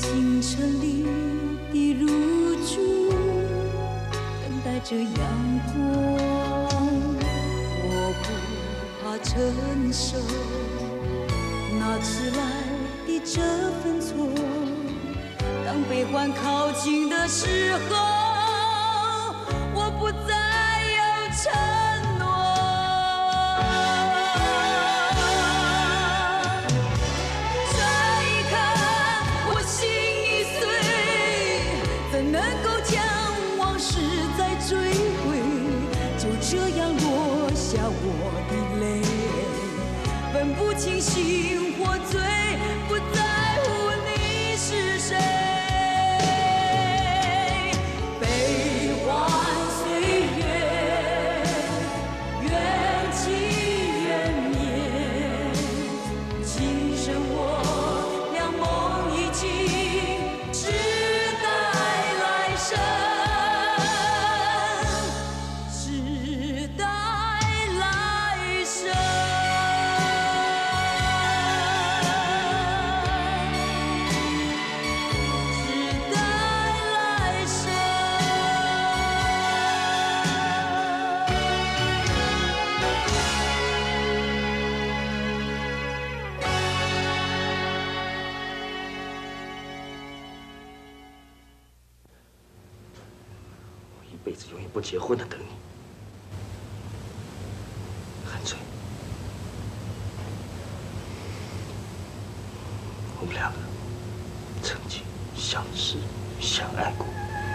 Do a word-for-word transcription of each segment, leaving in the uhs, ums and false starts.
清晨里的露珠，等待着阳光。我不怕承受那迟来的这份错，当悲欢靠近的时候，我不再有承诺。这一刻我心已碎，怎能够将往事再追回？就这样落下我的泪，分不清醒或醉，不在乎你是谁。悲欢岁月，缘起缘灭，今生我俩梦已经，只待来生。 辈子永远不结婚的等你，韩翠，我们两个曾经相识、相爱过，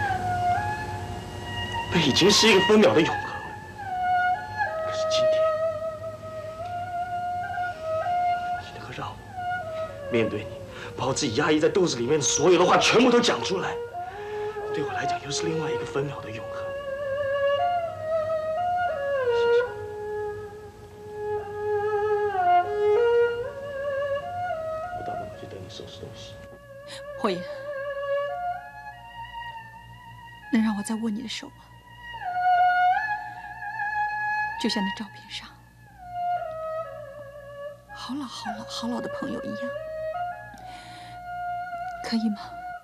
那已经是一个分秒的永恒了。可是今天，你能够让我面对你，把我自己压抑在肚子里面的所有的话全部都讲出来，对我来讲又是另外一个分秒的永恒。 收拾东西， 霍言，能让我再握你的手吗？就像那照片上，好老好老好老的朋友一样，可以吗？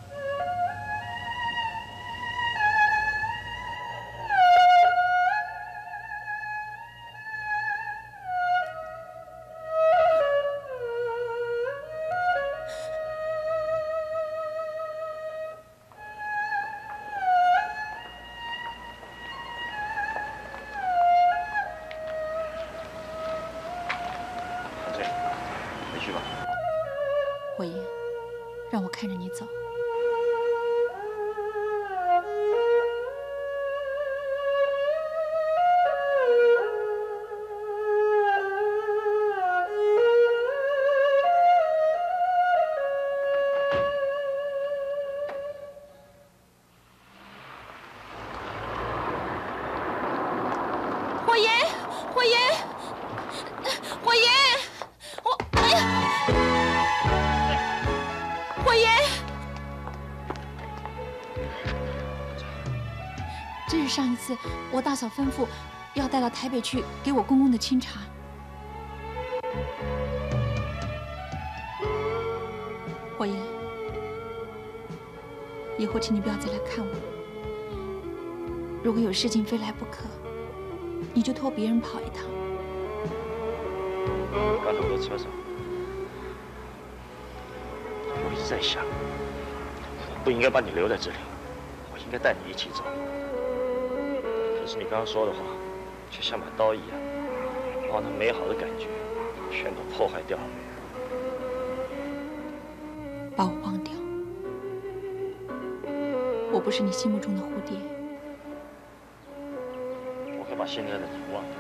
霍言，让我看着你走。 霍言，霍言，霍言，我，哎呀！ 霍言，这是上一次我大嫂吩咐要带到台北去给我公公的清茶。霍言，以后请你不要再来看我。如果有事情非来不可，你就托别人跑一趟。 刚才我在车上。 我一直在想，我不应该把你留在这里，我应该带你一起走。可是你刚刚说的话，却像把刀一样，把那美好的感觉全都破坏掉了。 把我忘掉，我不是你心目中的蝴蝶。 我会把现在的你忘掉，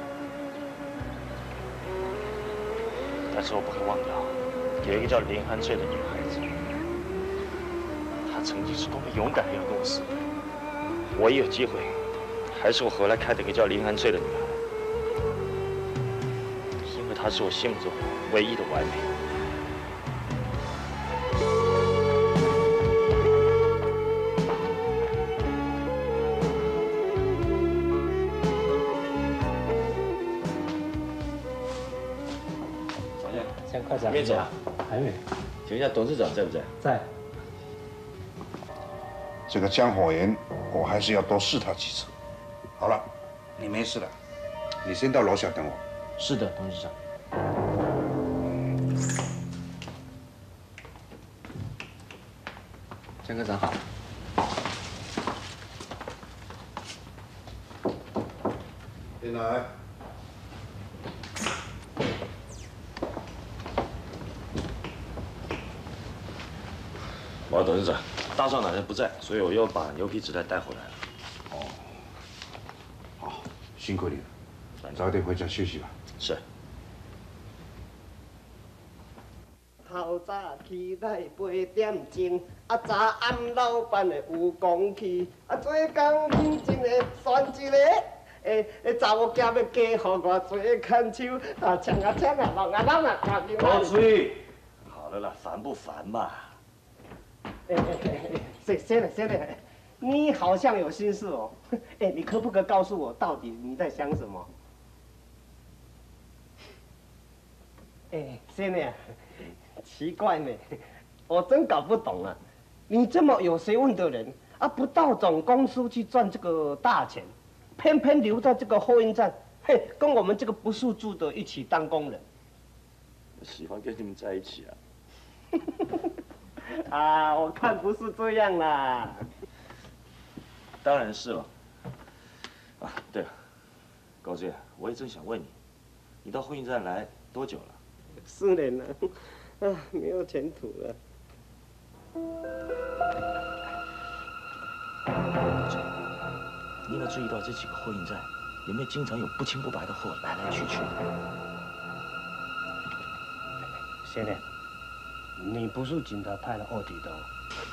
但是我不会忘掉有一个叫林寒翠的女孩子。 曾经是多么勇敢的要跟我死，我一有机会，还是会回来看那个叫林寒翠的女孩，因为她是我心目中唯一的完美。 先快点， 没走， 还没。 请问一下董事长在不在？ 在。 这个江火炎，我还是要多试他几次。好了，你没事了，你先到楼下等我。 是的，董事长。 江科长好。 进来。 王董事长，大少奶奶不在，所以我又把牛皮纸袋带回来了。 哦，好，辛苦你了，早点回家休息吧。 是。 透早起来八点钟，啊早暗老板的有讲起，啊做工认真的选一个，诶诶查某囝要嫁互我做牵手，啊抢啊抢啊，弄啊弄啊，看见高吹，好了啦，烦不烦嘛？ 哎哎哎，谁谁了谁了？你好像有心事哦。哎，你可不可以告诉我，到底你在想什么？哎，谁呢？奇怪呢，我真搞不懂啊！你这么有学问的人啊，不到总公司去赚这个大钱，偏偏留在这个货运站，嘿，跟我们这个不速住的一起当工人。 我喜欢跟你们在一起啊。 啊，我看不是这样啦。 当然是了。啊，对了，高追，我也正想问你，你到货运站来多久了？ 四年了，啊，没有前途了。 你有没有注意到这几个货运站有没有经常有不清不白的货来来去去的？ 先生，你不是警察派来卧底的哦。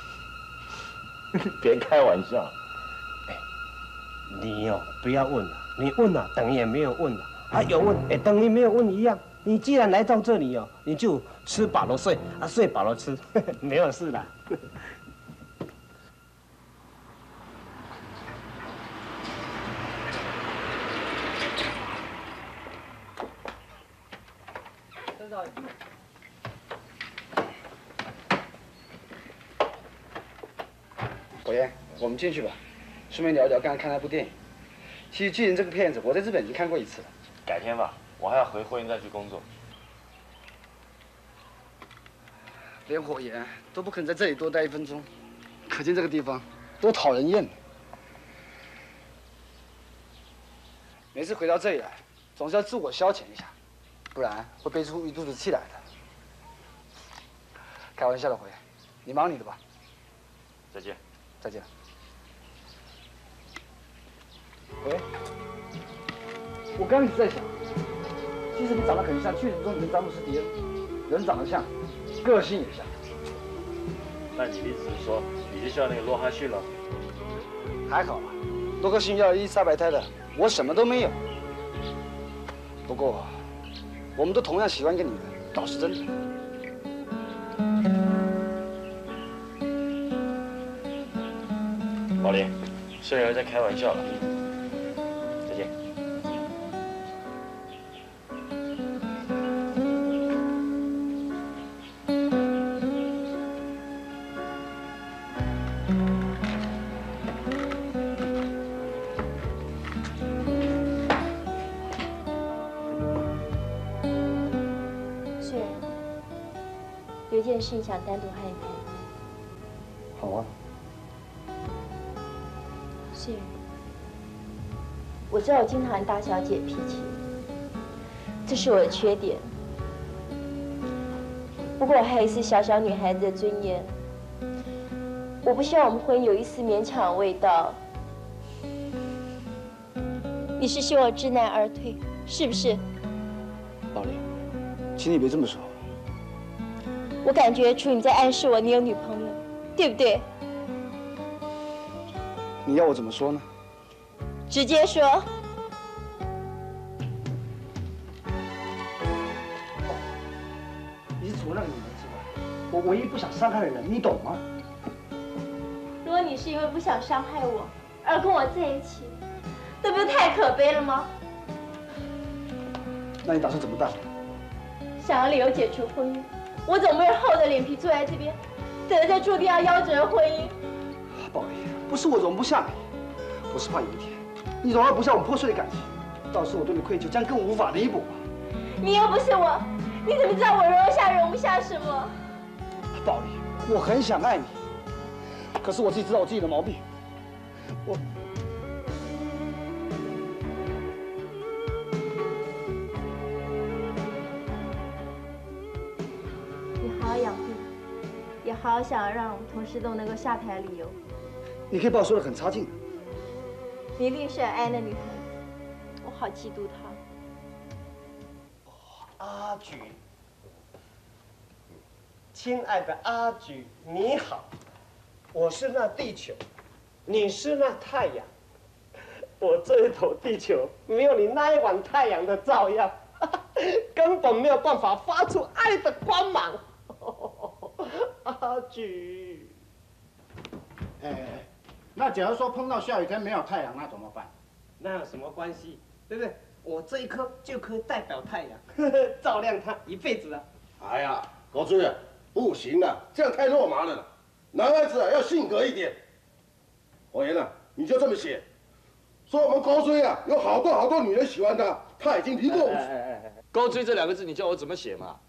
别开玩笑。 哎，你哦，不要问了，你问了等于也没有问了，啊有问哎等于没有问一样。你既然来到这里哦，你就吃饱了睡，啊睡饱了吃，没有事的。 火焰，我们进去吧，顺便聊聊刚才看那部电影。其实《巨人》这个片子，我在日本已经看过一次了。 改天吧，我还要回货运站去工作。 连火焰都不肯在这里多待一分钟，可见这个地方多讨人厌。每次回到这里来，总是要自我消遣一下，不然会憋出一肚子气来的。开玩笑的，火焰，你忙你的吧。 再见。 再见。喂，我刚一直在想，其实你长得很像《巨人》中里的詹姆斯·迪恩，人长得像，个性也像。 那你的意思是说，你就像那个罗哈逊了？ 还好吧，罗克逊要伊丽莎白胎的，我什么都没有。不过，我们都同样喜欢一个女人，倒是真的。 老林，虽然在开玩笑了，再见。 是，有一件事情想单独和你谈。 好啊。 是，我知道我经常和大小姐脾气，这是我的缺点。不过我还有一丝小小女孩子的尊严，我不希望我们婚姻有一丝勉强的味道。你是希望我知难而退，是不是？ 老李，请你别这么说。 我感觉出你在暗示我你有女朋友，对不对？ 你要我怎么说呢？ 直接说。 你是除了那个女人之外，我唯一不想伤害的人，你懂吗？ 如果你是因为不想伤害我而跟我在一起，那不是太可悲了吗？ 那你打算怎么办？ 想要理由解除婚姻，我总不能厚着脸皮坐在这边，等着这注定要夭折的婚姻。 宝莉，不是我容不下你，我是怕有一天你容纳不下我们破碎的感情，到时我对你愧疚将更无法弥补啊。 你又不是我，你怎么知道我容得下容不下什么？ 宝莉，我很想爱你，可是我自己知道我自己的毛病，我。 好好养病，也好好想让童诗栋能够下台理由。 你可以把我说的很差劲的。 你一定是很爱那女孩子，我好嫉妒她。 阿菊，亲爱的阿菊，你好，我是那地球，你是那太阳，我这一头地球没有你那一碗太阳的照耀，根本没有办法发出爱的光芒。 阿菊， 哎，那假如说碰到下雨天没有太阳，那怎么办？ 那有什么关系？对不对？我这一颗就可以代表太阳，照亮它一辈子啊！ 哎呀，高追啊，不行啊，这样太肉麻了。男孩子啊要性格一点。火焰啊，你就这么写，说我们高追啊有好多好多女人喜欢他，他已经离过五次。 高追这两个字，你叫我怎么写嘛？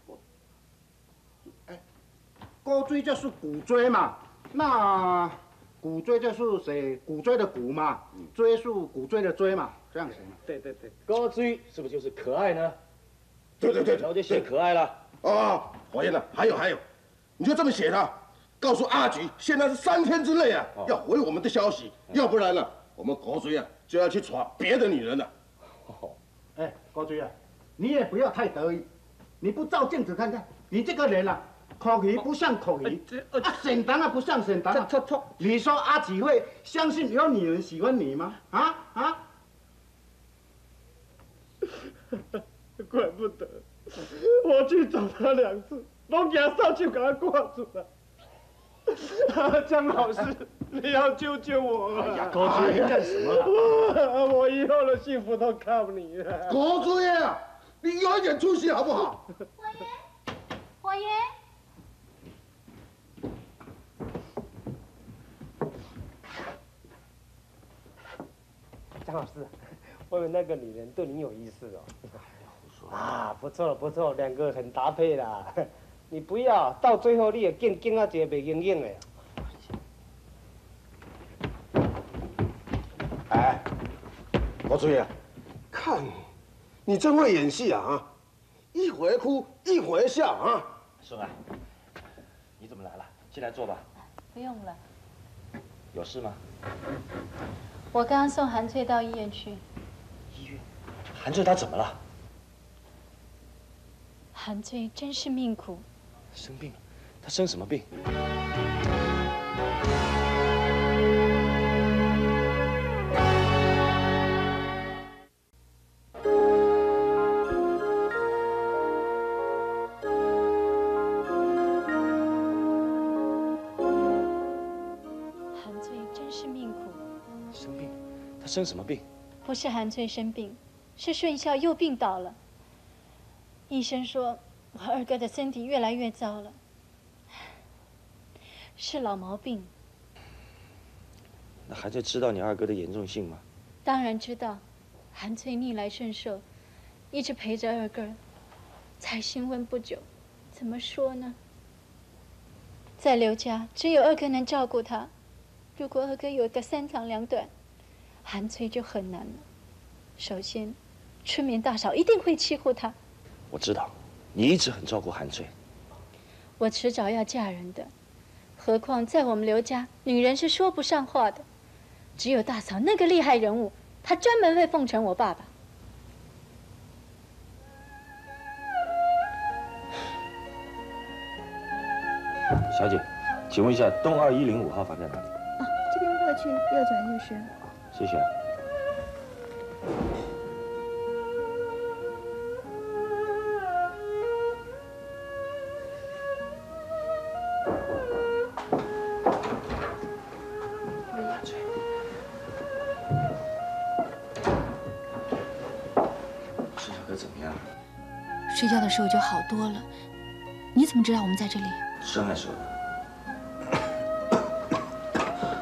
高追就是鼓追嘛，那鼓追就是写鼓追的鼓嘛，追是鼓追的追嘛，这样行吗？ 对对对， 高追是不是就是可爱呢？ 对对对， 然后就写可爱了。 啊，火焰啊，还有还有，你就这么写他，告诉阿菊，现在是三天之内啊，要回我们的消息，要不然呢，我们高追啊就要去耍别的女人了。 哎，高追啊，你也不要太得意，你不照镜子看看，你这个人啊。 口鱼不像口鱼，啊，显当啊不像显当啊！你说阿菊会相信有女人喜欢你吗？啊啊！ 怪不得我去找他两次，都给他上去给他挂住了。江老师，你要救救我啊！ 哎呀，高追，你干什么啊？我以后的幸福都靠你了。 高追啊，你有一点出息好不好？ 火爷，火爷。 张老师，我以为那个女人对你有意思哦。啊，不错不错，两个很搭配啦。你不要，到最后你也见见啊一个袂应应的。 哎，高追啊，看你，你真会演戏啊啊！一会哭一会笑啊。 顺儿，你怎么来了？进来坐吧。 不用了， 有事吗？ 我刚刚送韩翠到医院去。 医院？韩翠她怎么了？ 韩翠真是命苦。 生病了？她生什么病？ 韩翠真是命苦。 生病？她生什么病？ 不是韩翠生病，是顺孝又病倒了。医生说，我二哥的身体越来越糟了，是老毛病。 那韩翠知道你二哥的严重性吗？ 当然知道，韩翠逆来顺受，一直陪着二哥，才新婚不久，怎么说呢？在刘家，只有二哥能照顾他。如果二哥有个三长两短，韩翠就很难了。首先，春眠大嫂一定会欺负他。 我知道，你一直很照顾韩翠。 我迟早要嫁人的，何况在我们刘家，女人是说不上话的。只有大嫂那个厉害人物，她专门会奉承我爸爸。 小姐，请问一下，东二一零五号房在哪里？ 哦，这边过去右转就是。 谢谢。是小哥怎么样？ 睡觉的时候就好多了。你怎么知道我们在这里？ 深爱说的。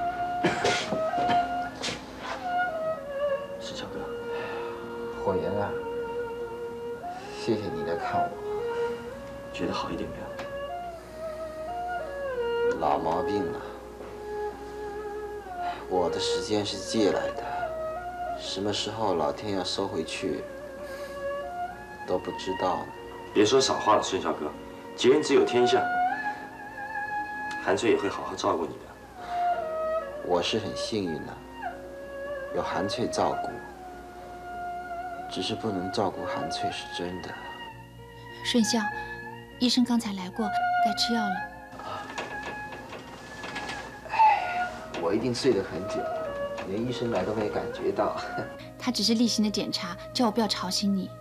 火炎啊，谢谢你来看我。 觉得好一点没有？ 老毛病了。我的时间是借来的，什么时候老天要收回去，都不知道呢。 别说傻话了，盛小哥，劫人只有天下。韩翠也会好好照顾你的。 我是很幸运的，有韩翠照顾，只是不能照顾韩翠是真的。 顺孝，医生刚才来过，该吃药了。 我一定睡得很久，连医生来都没感觉到。 他只是例行的检查，叫我不要吵醒你。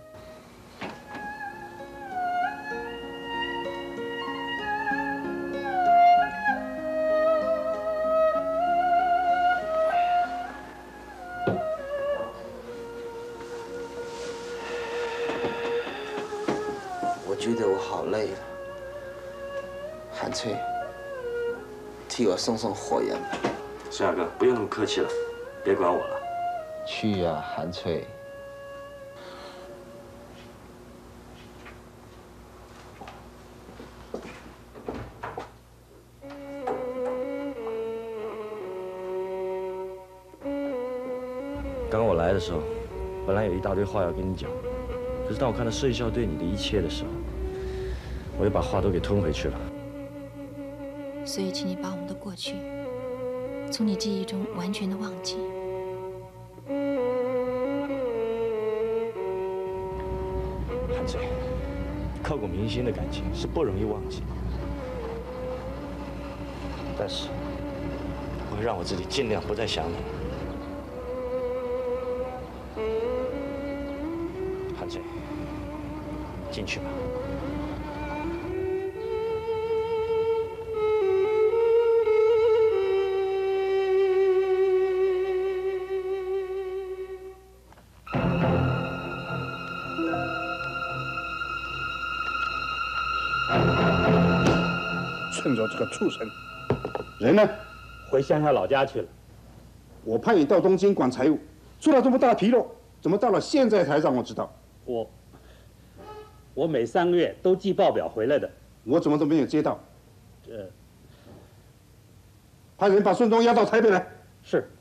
我觉得我好累了，韩翠，替我送送火焰吧。 盛小哥，不用那么客气了，别管我了。 去呀，韩翠。 刚我来的时候，本来有一大堆话要跟你讲，可是当我看到盛孝对你的一切的时候，我又把话都给吞回去了。 所以，请你把我们的过去从你记忆中完全的忘记。 韩翠，刻骨铭心的感情是不容易忘记，但是我会让我自己尽量不再想你。韩翠，进去吧。 趁着这个畜生，人呢？ 回乡下老家去了。 我派你到东京管财务，出了这么大纰漏，怎么到了现在才让我知道？ 我我每三个月都寄报表回来的。 我怎么都没有接到？ 这派人把顺东押到台北来。 是。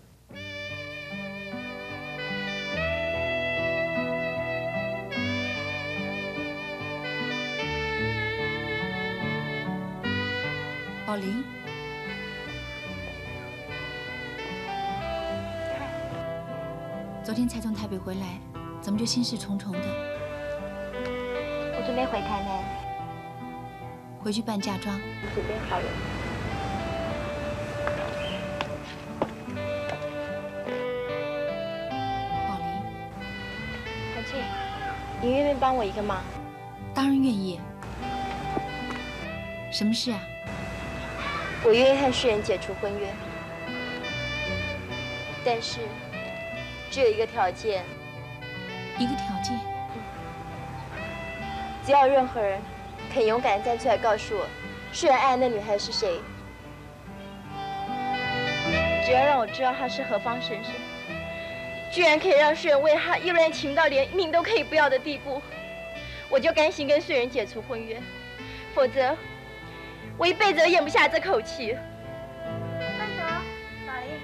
宝林，昨天才从台北回来，怎么就心事重重的？ 我准备回台南， 回去办嫁妆。 准备好了。 宝林， 韩翠，你愿意帮我一个忙？ 当然愿意。什么事啊？ 我愿意和世人解除婚约，但是只有一个条件。 一个条件？ 只要任何人肯勇敢地站出来告诉我，世人爱的那女孩是谁，只要让我知道她是何方神圣，居然可以让世人为她一人情到连命都可以不要的地步，我就甘心跟世人解除婚约，否则我一辈子都咽不下这口气。慢走，宝林。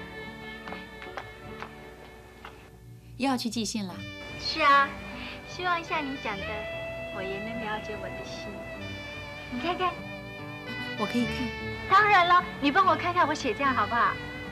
又要去寄信了？ 是啊，希望像你讲的，我也能了解我的心。你看看， 我可以看。 当然了，你帮我看看我写这样好不好？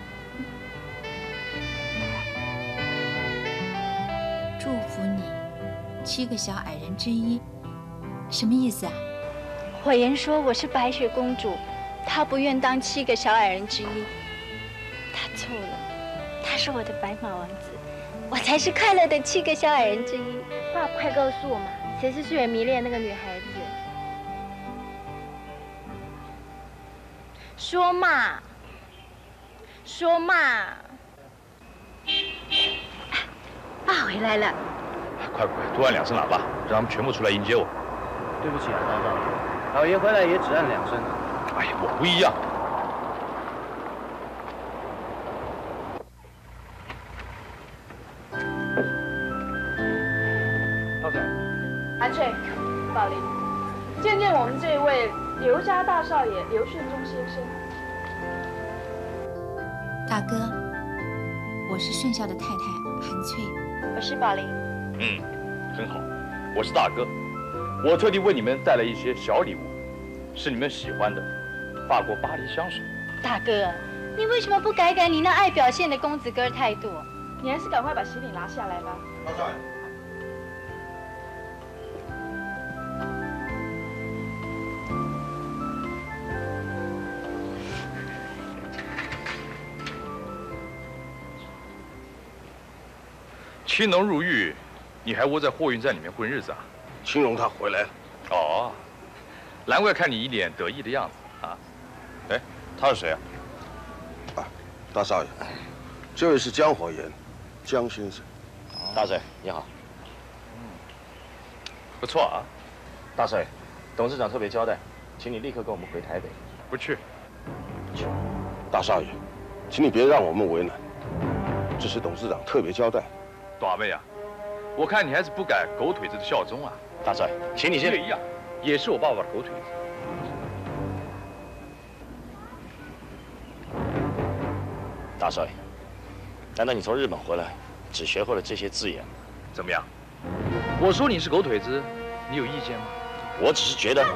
祝福你，七个小矮人之一，什么意思啊？ 火焰说我是白雪公主，她不愿当七个小矮人之一。她错了，她是我的白马王子，我才是快乐的七个小矮人之一。 爸，快告诉我嘛，谁是世人迷恋的那个女孩子？说嘛，说嘛。 爸回来了。 快快，多按两声喇叭，让他们全部出来迎接我。 对不起啊，大少爷，老爷回来也只按两声。 哎呀，我不一样。 我们这位刘家大少爷刘顺忠先生。 大哥，我是顺孝的太太韩翠。 我是宝玲。 嗯，很好。我是大哥，我特地为你们带来一些小礼物，是你们喜欢的法国巴黎香水。 大哥，你为什么不改改你那爱表现的公子哥态度？ 你还是赶快把行李拿下来吧。 大少爷。 青龙入狱，你还窝在货运站里面混日子啊？ 青龙他回来了。 哦，难怪看你一脸得意的样子啊！哎，他是谁啊？ 啊，大少爷，这位是江火岩，江先生。 大帅，你好。 嗯，不错啊。 大帅，董事长特别交代，请你立刻跟我们回台北。 不去。 去。大少爷，请你别让我们为难，这是董事长特别交代。 大妹啊，我看你还是不改狗腿子的效忠啊！ 大帅，请你先。 一样，也是我爸爸的狗腿子。 大帅，难道你从日本回来，只学会了这些字眼？ 怎么样？我说你是狗腿子，你有意见吗？ 我只是觉得。 大哥，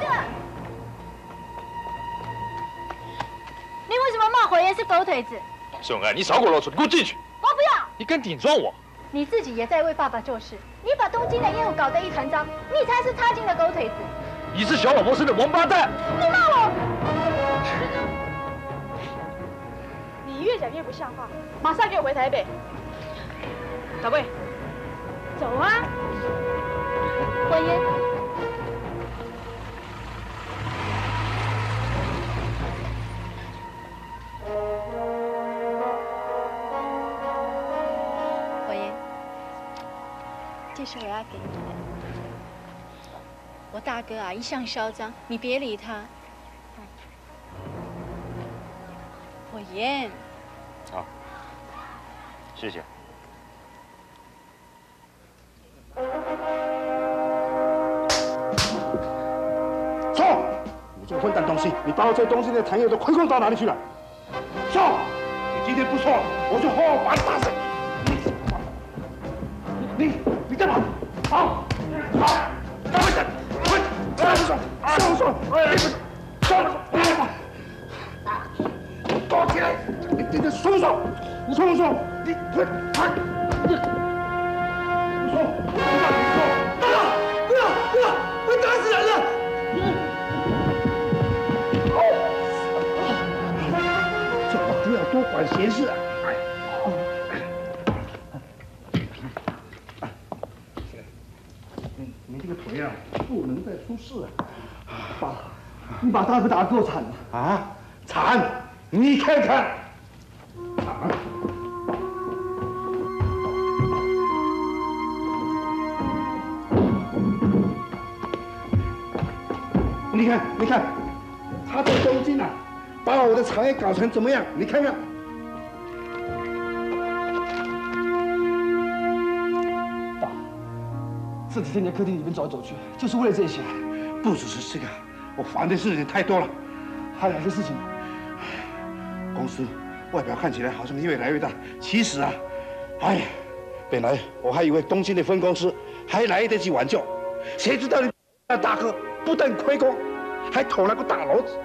你为什么骂火焰是狗腿子？ 顺安，你少给我啰嗦，你给我进去！ 我不要！ 你敢顶撞我？ 你自己也在为爸爸做事，你把东京的业务搞得一团糟，你才是差劲的狗腿子。 你是小老婆生的王八蛋！ 你骂我！ 你越讲越不像话，马上给我回台北。小贵，走啊！ 火焰。 这是我要给你的。我大哥啊，一向嚣张，你别理他。火焰。 好，谢谢。 说，你这个混蛋东西，你把我这东西的产业都亏空到哪里去了？说，你今天不说，我就好好把你打死。你。 你干嘛？好，好，赶快点，快，上手，上手，哎，上手，搞起来！你你你松手，你松手，你快，快，你，你松，不要你松，不要，不要，不要，会打死人的！这话不要多管闲事啊！ 你这个腿啊，不能再出事啊！爸，你把大哥打得够惨了啊！惨！你看看，啊！你看，你看，他在东京啊，把我的产业搞成怎么样？你看看。 这几天在客厅里面走来走去，就是为了这些。不只是这个，我烦的事情太多了。还有哪些事情？公司外表看起来好像越来越大，其实啊，哎呀，本来我还以为东京的分公司还来得及挽救，谁知道你那大哥不但亏空，还捅了个大篓子。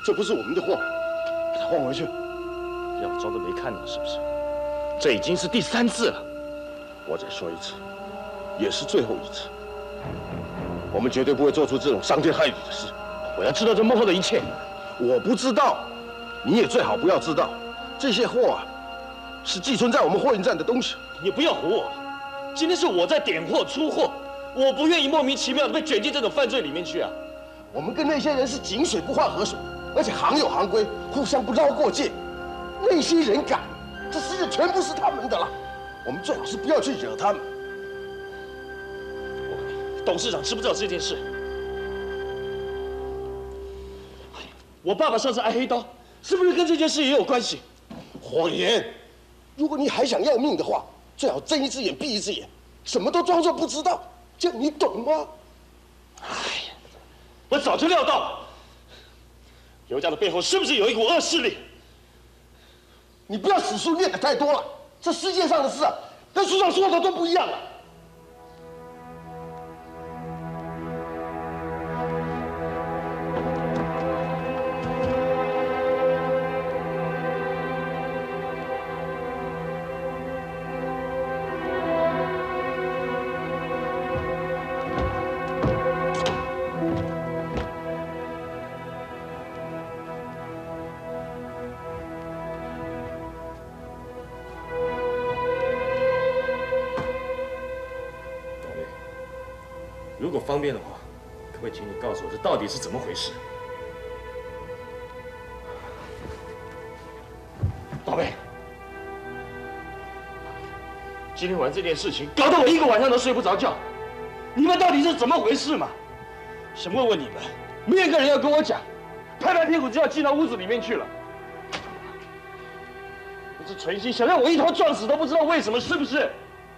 这不是我们的货，把它换回去。 要装作没看到是不是？这已经是第三次了。 我再说一次，也是最后一次。我们绝对不会做出这种伤天害理的事。 我要知道这幕后的一切。 我不知道，你也最好不要知道。这些货啊，是寄存在我们货运站的东西。 你不要唬我！今天是我在点货出货，我不愿意莫名其妙的被卷进这种犯罪里面去啊！ 我们跟那些人是井水不犯河水，而且行有行规，互相不绕过界。那些人敢，这世界全部是他们的了。我们最好是不要去惹他们。 董事长知不知道这件事？我爸爸上次挨黑刀，是不是跟这件事也有关系？ 谎言！如果你还想要命的话，最好睁一只眼闭一只眼，什么都装作不知道，这样你懂吗？ 哎呀，我早就料到，刘家的背后是不是有一股恶势力？ 你不要史书念的太多了，这世界上的事啊，跟书上说的都不一样了。 如果方便的话，可不可以请你告诉我这到底是怎么回事？宝贝，今天晚上这件事情搞得我一个晚上都睡不着觉。你们到底是怎么回事嘛？想问问你们，没有一个人要跟我讲，拍拍屁股就要进到屋子里面去了。你是存心想让我一头撞死都不知道为什么，是不是？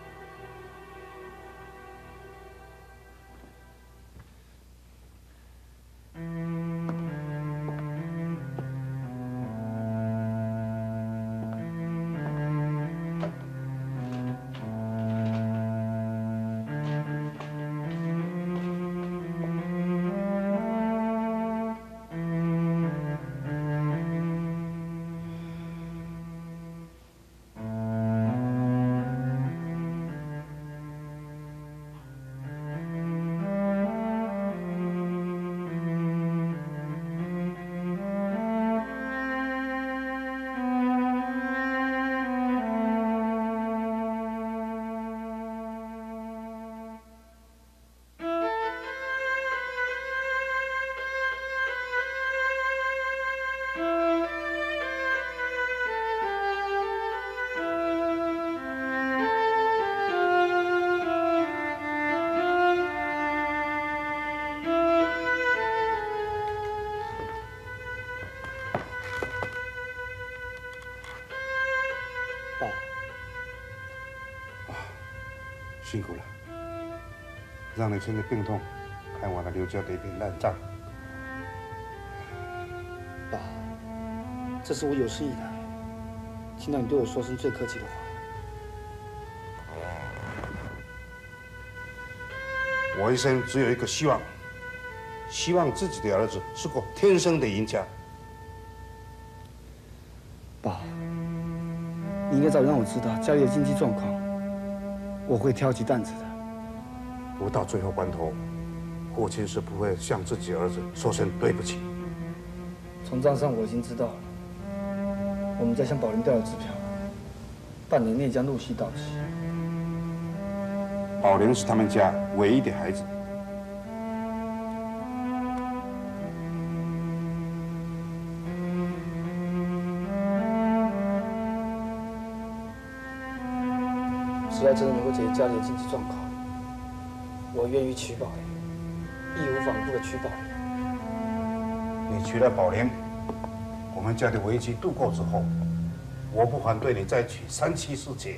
辛苦了，让你现在病痛，看我的刘家的一片烂账。 爸，这是我有生以来听到你对我说声最客气的话。 我一生只有一个希望，希望自己的儿子是个天生的赢家。 爸，你应该早让我知道家里的经济状况。我会挑起担子的。 不到最后关头，父亲是不会向自己儿子说声对不起。 从账上我已经知道了，我们家向宝林调了支票，半年内将陆续到期。 宝林是他们家唯一的孩子。 只要真的能够解决家里的经济状况，我愿意娶宝林，义无反顾的娶宝林。 你娶了宝林，我们家的危机度过之后，我不反对你再娶三妻四妾。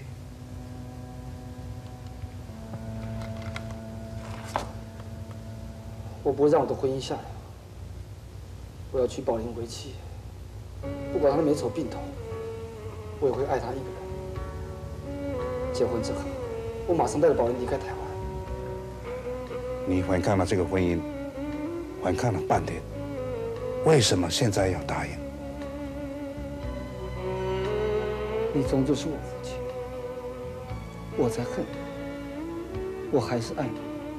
我不会让我的婚姻下来，我要娶宝林为妻，不管她美丑病痛，我也会爱她一个人。结婚之后，我马上带着宝林离开台湾。 你反抗了这个婚姻，反抗了半天， 为什么现在要答应？ 你终究是我父亲，我在恨你，我还是爱你，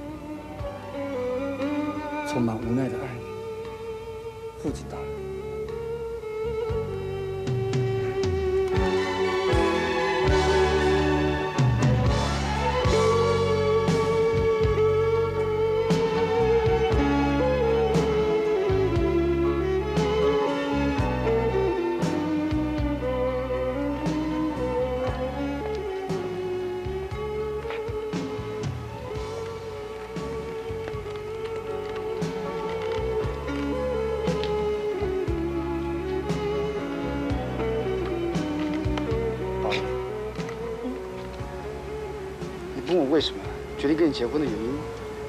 充满无奈的爱你，父亲大人。 问我为什么决定跟你结婚的原因吗？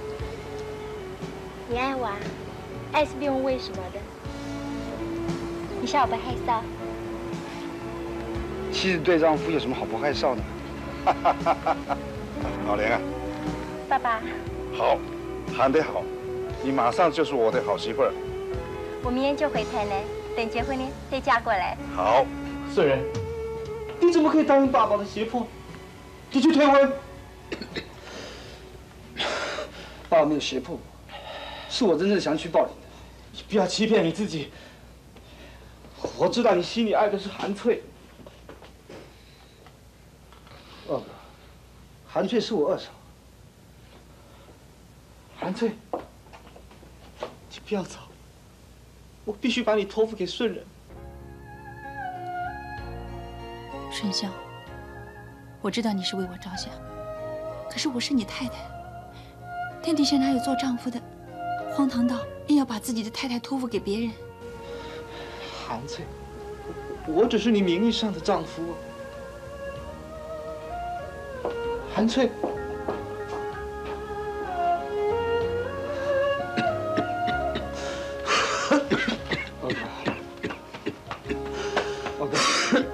你爱我啊？爱是不用为什么的。你笑我不害臊？ 妻子对丈夫有什么好不害臊的？ 老莲啊， 爸爸， 好，喊得好，你马上就是我的好媳妇儿。 我明天就回台南，等结婚呢再嫁过来。 好， 顺仁，你怎么可以答应爸爸的胁迫？你去退婚。 爸爸没有胁迫我，是我真正想娶宝玲的。你不要欺骗你自己。我知道你心里爱的是韩翠。二哥，韩翠是我二嫂。韩翠，你不要走，我必须把你托付给顺仁。 顺孝，我知道你是为我着想，可是我是你太太。 天底下哪有做丈夫的，荒唐到硬要把自己的太太托付给别人？ 韩翠，我只是你名义上的丈夫。韩翠，二哥，二哥。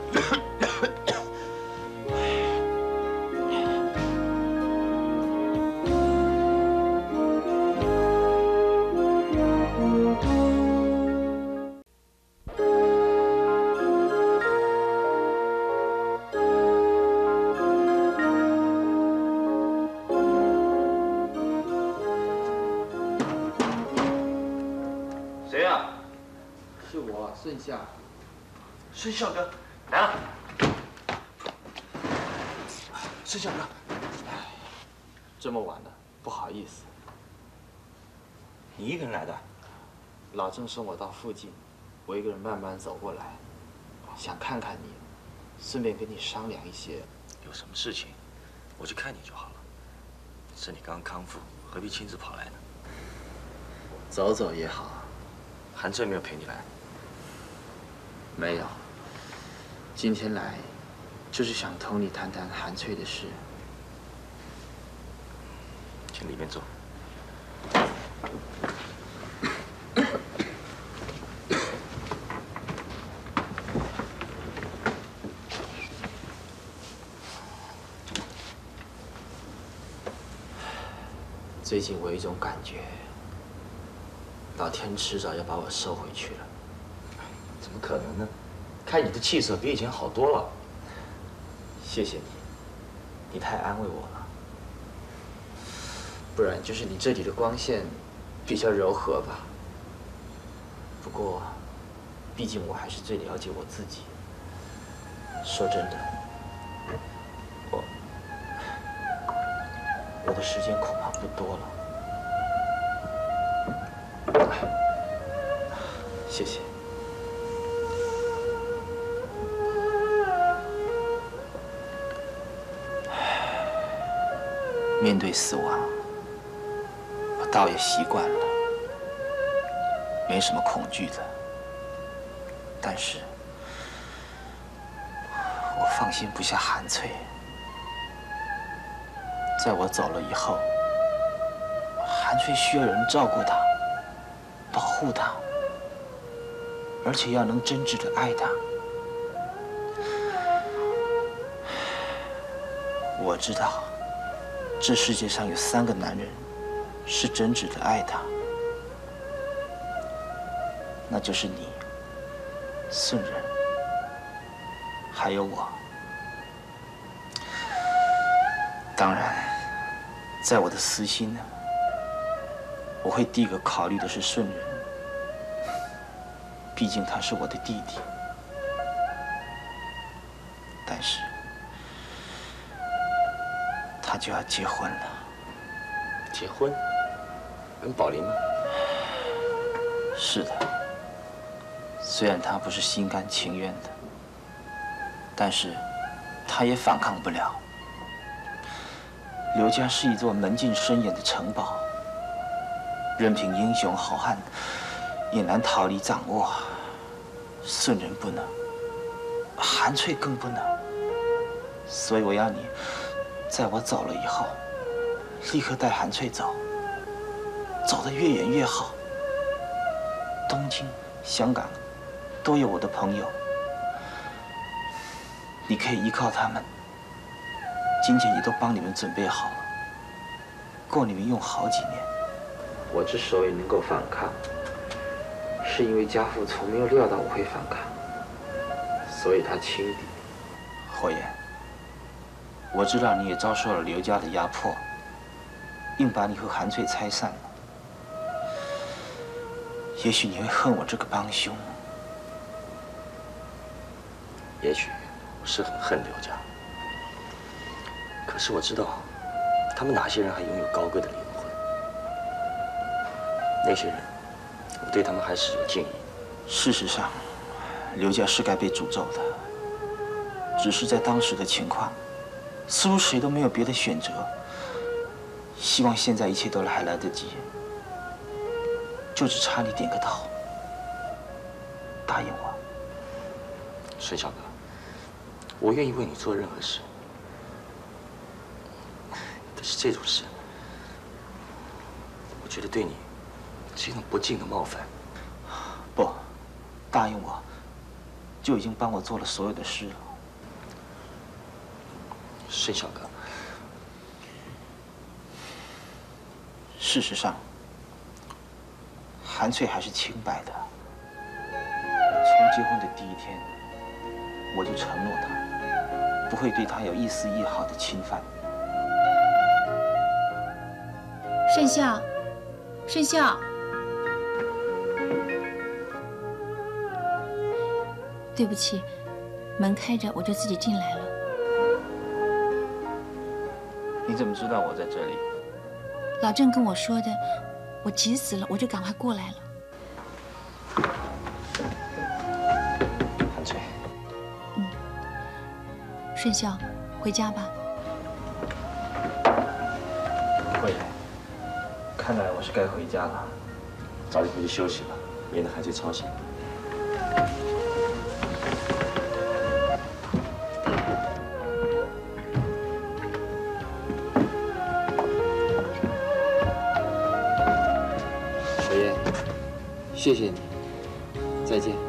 谁呀？ 是我，盛夏。 盛孝哥，来了。盛孝哥， 这么晚了，不好意思。 你一个人来的？ 老郑送我到附近，我一个人慢慢走过来，想看看你，顺便跟你商量一些。 有什么事情，我去看你就好了。身体刚康复，何必亲自跑来呢？ 走走也好。 韩翠没有陪你来？ 没有。今天来，就是想同你谈谈韩翠的事。 请里面坐。 最近我有一种感觉。 老天迟早要把我收回去了， 怎么可能呢？看你的气色比以前好多了。 谢谢你，你太安慰我了。不然就是你这里的光线比较柔和吧。不过，毕竟我还是最了解我自己。说真的，我我的时间恐怕不多了。 谢谢。面对死亡，我倒也习惯了，没什么恐惧的。但是，我放心不下韩翠。在我走了以后，韩翠需要有人照顾她。 保护她，而且要能真挚的爱她。我知道，这世界上有三个男人是真挚的爱她， 那就是你，顺人，还有我。当然，在我的私心呢，我会第一个考虑的是顺人，毕竟他是我的弟弟。但是，他就要结婚了。 结婚？跟宝林吗？ 是的。虽然他不是心甘情愿的，但是他也反抗不了。刘家是一座门禁森严的城堡，任凭英雄好汉也难逃离掌握。顺人不能，韩翠更不能。所以我要你，在我走了以后，立刻带韩翠走，走得越远越好。东京、香港都有我的朋友，你可以依靠他们。金钱也都帮你们准备好了，够你们用好几年。我之所以能够反抗，是因为家父从没有料到我会反抗，所以他轻敌。火焰，我知道你也遭受了刘家的压迫，硬把你和韩翠拆散了。也许你会恨我这个帮凶， 也许我是很恨刘家。可是我知道，他们哪些人还拥有高贵的灵魂？那些人，我对他们还是有敬意。 事实上，刘家是该被诅咒的，只是在当时的情况，似乎谁都没有别的选择。希望现在一切都还来得及，就只差你点个头，答应我。 孙小哥，我愿意为你做任何事。但是这种事，我觉得对你是一种不敬的冒犯。 不，答应我，就已经帮我做了所有的事了。 孙小哥， 事实上，韩翠还是清白的。从结婚的第一天，我就承诺她，不会对她有一丝一毫的侵犯。 盛孝，盛孝，对不起，门开着我就自己进来了。 你怎么知道我在这里？ 老郑跟我说的，我急死了，我就赶快过来了。 韩翠， 嗯，盛孝，回家吧。 回来。看来我是该回家了， 早点回去休息吧，免得韩翠操心。 小燕，谢谢你，再见。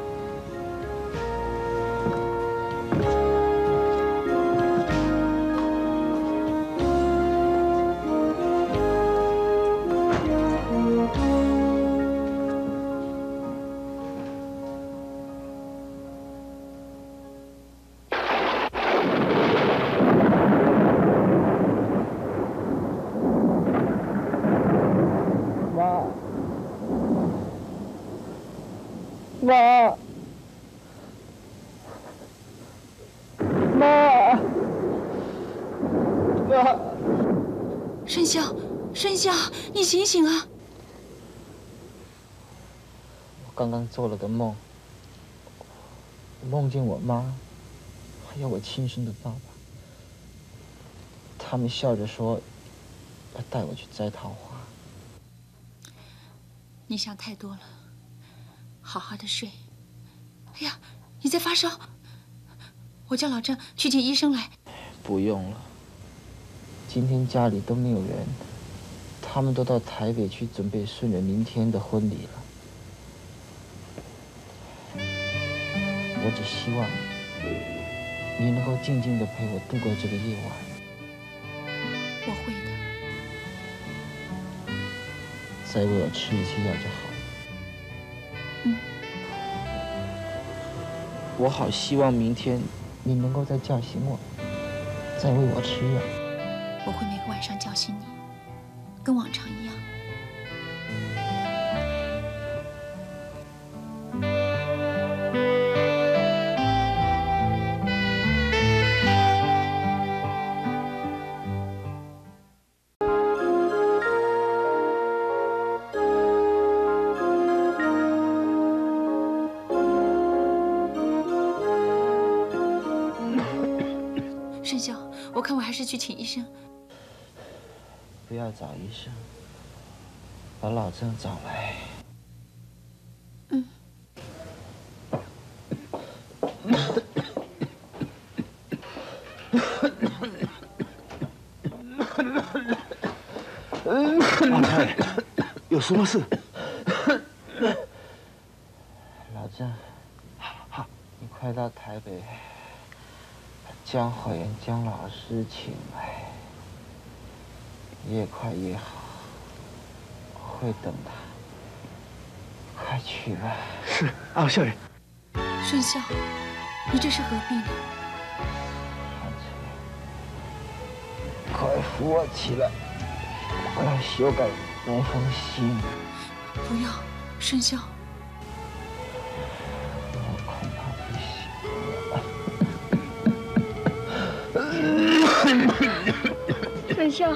妈，妈，妈， 盛孝，盛孝，你醒醒啊！ 我刚刚做了个梦，梦见我妈，还有我亲生的爸爸，他们笑着说要带我去摘桃花。 你想太多了。好好的睡。哎呀，你在发烧，我叫老郑去请医生来。 不用了，今天家里都没有人，他们都到台北去准备顺人明天的婚礼了。我只希望你能够静静的陪我度过这个夜晚。 我会的。 再为我吃一些药就好。 嗯。 我好希望明天你能够再叫醒我，再喂我吃药。 我会每个晚上叫醒你，跟往常一样。 盛孝，我看我还是去请医生。 不要找医生，把老郑找来。 嗯。 老太，有什么事？ 老郑，好，你快到台北。 将火焰江老师请来，越快越好。我会等他，快去吧。 是，啊，少爷。 顺孝，你这是何必呢？ 韩翠，快扶我起来，我要修改那封信。 不要，顺孝。 盛孝，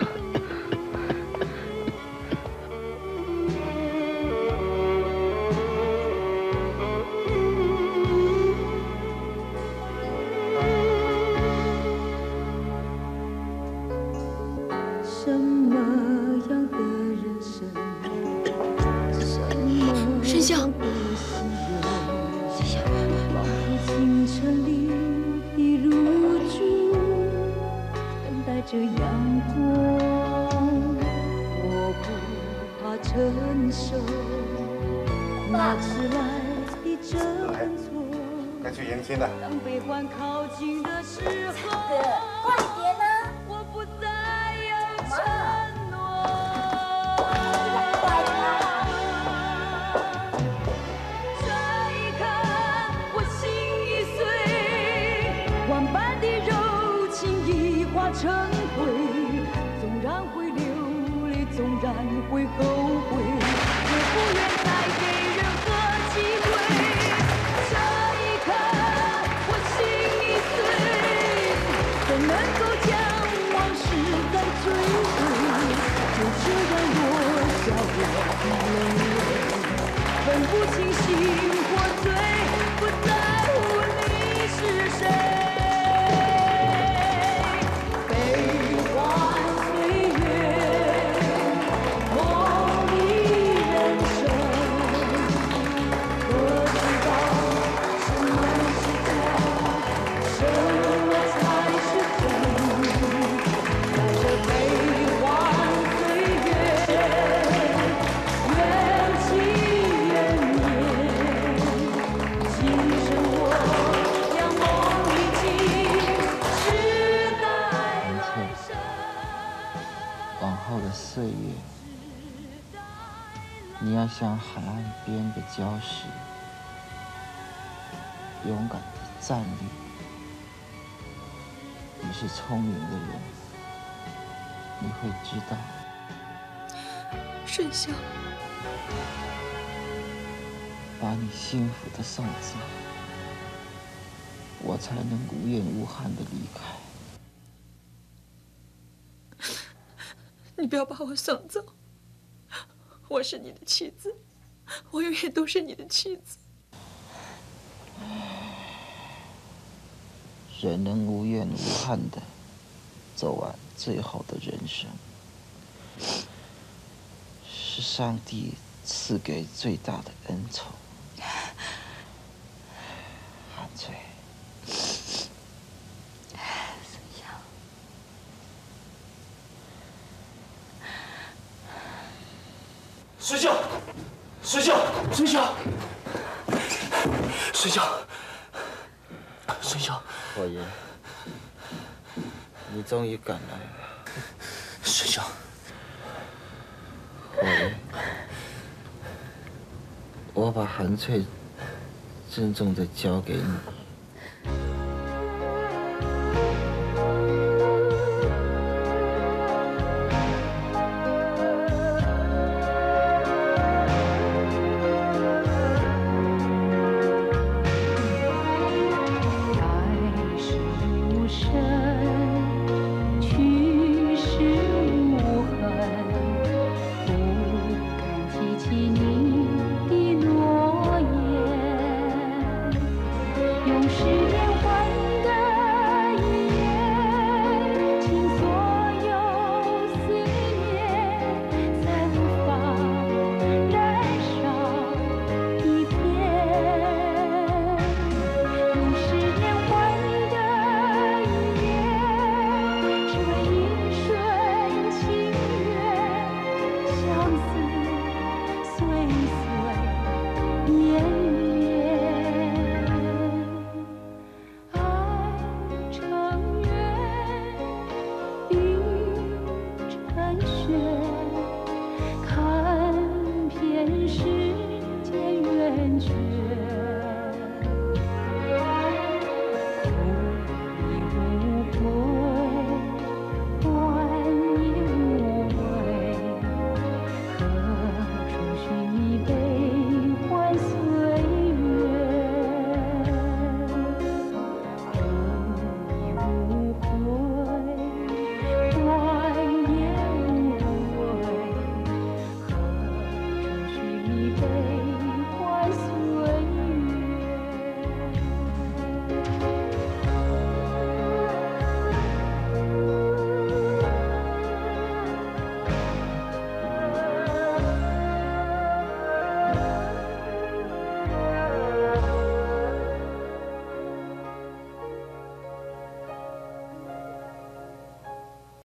什么样的人生？ 盛孝， 盛孝，仿佛清晨里的露珠。 带着阳光，我不怕承受那迟来的挣脱。 该去迎亲了。 当悲欢靠近的时候， 快点呢！ 我不再有承诺。这一刻，我心已碎，万般的柔情已化成灰，纵然会流泪，纵然会后悔，也不愿再给任何机会。这一刻，我心已碎，怎能够将往事再追回？就这样落下我的泪，分不清醒或醉，不在乎你是谁。 岁月，你要像海岸边的礁石，勇敢地站立。你是聪明的人，你会知道。 盛孝， 把你幸福的送走，我才能无怨无憾地离开。 你不要把我送走，我是你的妻子，我永远都是你的妻子。 人能无怨无憾地走完最后的人生，是上帝赐给最大的恩宠。韩翠。 孙孝，孙孝，孙孝，孙孝，孙孝， 火爷，你终于赶来了。 孙孝， 火爷，我把韩翠郑重地交给你。